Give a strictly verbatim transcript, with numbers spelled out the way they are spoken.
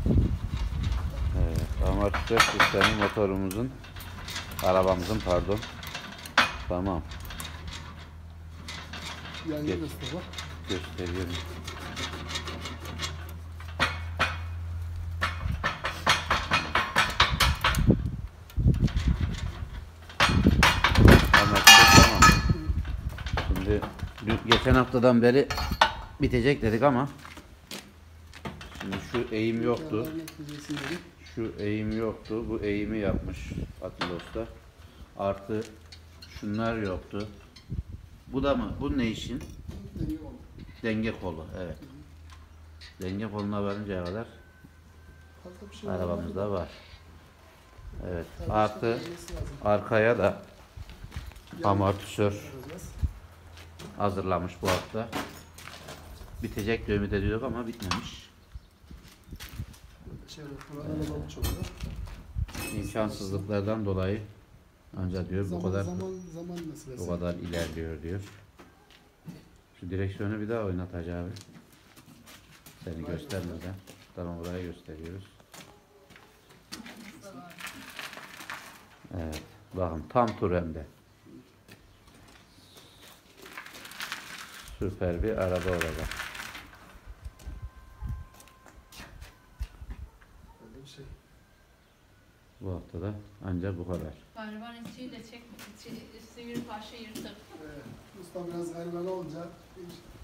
Evet, amortisör sistemi motorumuzun, arabamızın pardon. Tamam. Yani Geç. nasıl bak? Gösteriyorum. Amortisör tamam. Şimdi geçen haftadan beri bitecek dedik ama şimdi şu eğim yoktu. Şu eğim yoktu. Bu eğimi yapmış Atilla Usta. Artı şunlar yoktu. Bu da mı? Bu ne işin? Denge kolu. Denge kolu. Evet. Denge koluna varıncaya kadar Fazla bir şey arabamızda var. Evet. Tabii Artı işte gelmesi lazım. arkaya da Yani amortisör yapacağız. hazırlamış bu hafta. Bitecek diye ümit ediyorduk ama bitmemiş. Şey, evet. Çok da. İmkansızlıklardan dolayı ancak diyor bu Zaman, kadar zaman, zaman meselesi. bu kadar ilerliyor diyor. Şu direksiyonu bir daha oynat Hacı abi. Seni göstermeden. Tamam, buraya gösteriyoruz. Evet. Bakın tam tur hem de. Süper bir araba olacak. Böyle bir şey. Bu hafta da ancak bu kadar. Gariban içiyle çek, içi, üstü bir parça yırtık. Evet. Usta biraz gariban olunca